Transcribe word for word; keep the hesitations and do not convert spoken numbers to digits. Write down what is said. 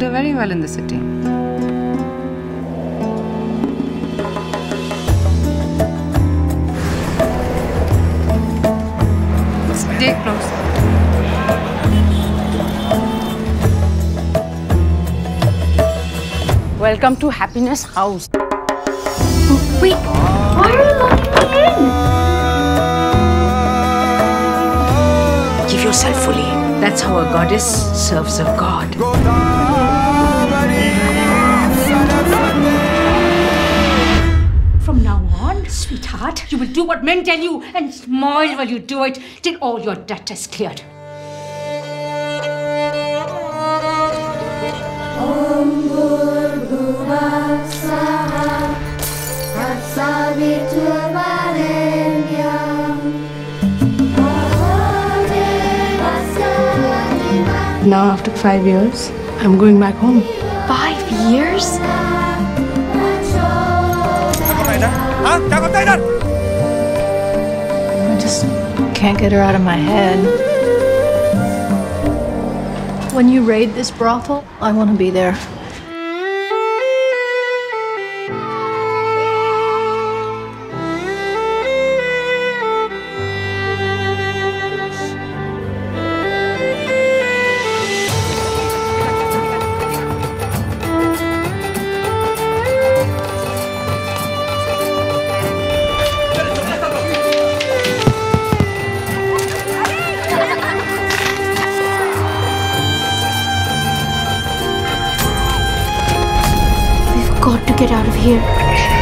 here very well in the city. Stay close. Welcome to Happiness House. Wait, why are you locking me in? Give yourself fully. That's how a goddess serves a god. From now on, sweetheart, you will do what men tell you and smile while you do it till all your debt is cleared. Now, after five years, I'm going back home. Five years? I just can't get her out of my head. When you raid this brothel, I want to be there. Got to get out of here.